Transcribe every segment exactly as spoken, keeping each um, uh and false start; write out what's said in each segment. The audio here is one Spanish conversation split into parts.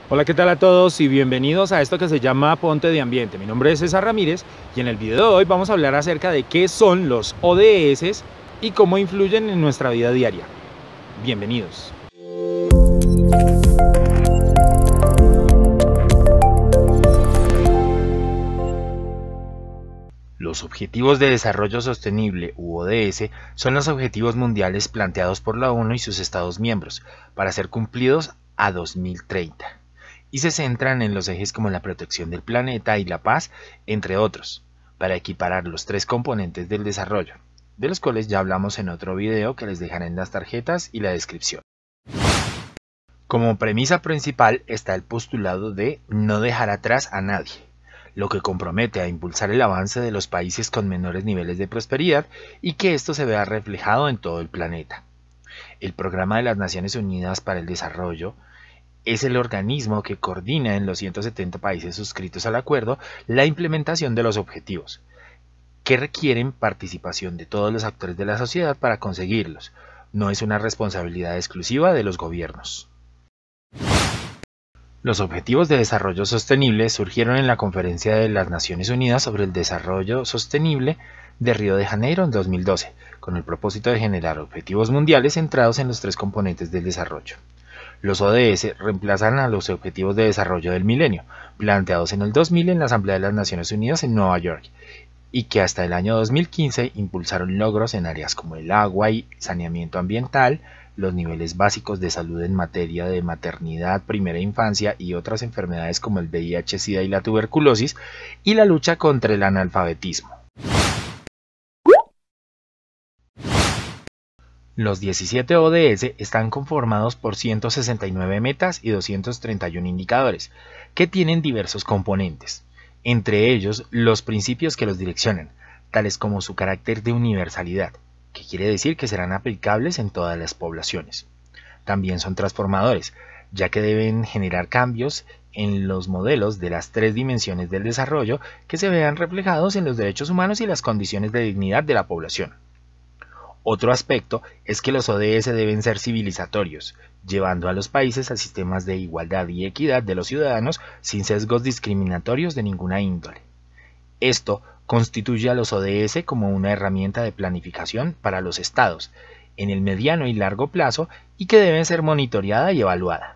Hola, ¿qué tal a todos y bienvenidos a esto que se llama Ponte de Ambiente? Mi nombre es César Ramírez y en el video de hoy vamos a hablar acerca de qué son los O D S y cómo influyen en nuestra vida diaria. Bienvenidos. Los Objetivos de Desarrollo Sostenible, u O D S, son los objetivos mundiales planteados por la ONU y sus Estados miembros para ser cumplidos a dos mil treinta, y se centran en los ejes como la protección del planeta y la paz, entre otros, para equiparar los tres componentes del desarrollo, de los cuales ya hablamos en otro video que les dejaré en las tarjetas y la descripción. Como premisa principal está el postulado de no dejar atrás a nadie, lo que compromete a impulsar el avance de los países con menores niveles de prosperidad y que esto se vea reflejado en todo el planeta. El Programa de las Naciones Unidas para el Desarrollo es el organismo que coordina en los ciento setenta países suscritos al acuerdo la implementación de los objetivos, que requieren participación de todos los actores de la sociedad para conseguirlos. No es una responsabilidad exclusiva de los gobiernos. Los Objetivos de Desarrollo Sostenible surgieron en la Conferencia de las Naciones Unidas sobre el Desarrollo Sostenible de Río de Janeiro en dos mil doce, con el propósito de generar objetivos mundiales centrados en los tres componentes del desarrollo. Los O D S reemplazan a los Objetivos de Desarrollo del Milenio, planteados en el dos mil en la Asamblea de las Naciones Unidas en Nueva York, y que hasta el año dos mil quince impulsaron logros en áreas como el agua y saneamiento ambiental, los niveles básicos de salud en materia de maternidad, primera infancia y otras enfermedades como el V I H, SIDA y la tuberculosis, y la lucha contra el analfabetismo. Los diecisiete O D S están conformados por ciento sesenta y nueve metas y doscientos treinta y uno indicadores, que tienen diversos componentes, entre ellos los principios que los direccionan, tales como su carácter de universalidad, que quiere decir que serán aplicables en todas las poblaciones. También son transformadores, ya que deben generar cambios en los modelos de las tres dimensiones del desarrollo que se vean reflejados en los derechos humanos y las condiciones de dignidad de la población. Otro aspecto es que los O D S deben ser civilizatorios, llevando a los países a sistemas de igualdad y equidad de los ciudadanos sin sesgos discriminatorios de ninguna índole. Esto constituye a los O D S como una herramienta de planificación para los estados, en el mediano y largo plazo, y que debe ser monitoreada y evaluada.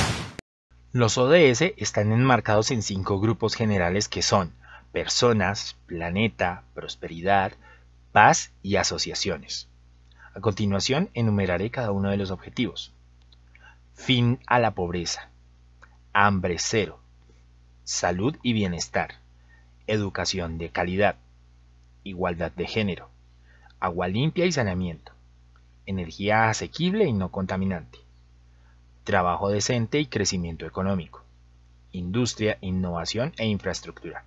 Los O D S están enmarcados en cinco grupos generales que son personas, planeta, prosperidad, paz y asociaciones. A continuación enumeraré cada uno de los objetivos. Fin a la pobreza, hambre cero, salud y bienestar, educación de calidad, igualdad de género, agua limpia y saneamiento, energía asequible y no contaminante, trabajo decente y crecimiento económico, industria, innovación e infraestructura,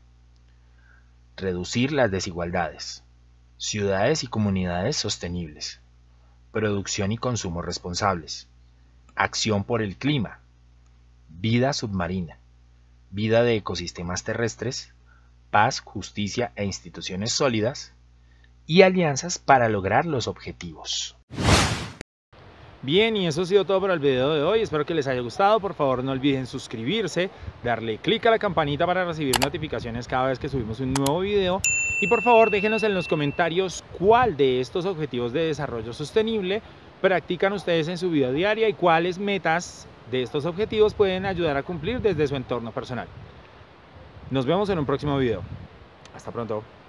reducir las desigualdades, ciudades y comunidades sostenibles, producción y consumo responsables, acción por el clima, vida submarina, vida de ecosistemas terrestres, paz, justicia e instituciones sólidas, y alianzas para lograr los objetivos. Bien, y eso ha sido todo por el video de hoy. Espero que les haya gustado. Por favor, no olviden suscribirse, darle clic a la campanita para recibir notificaciones cada vez que subimos un nuevo video. Y por favor, déjenos en los comentarios cuál de estos objetivos de desarrollo sostenible practican ustedes en su vida diaria y cuáles metas de estos objetivos pueden ayudar a cumplir desde su entorno personal. Nos vemos en un próximo video. Hasta pronto.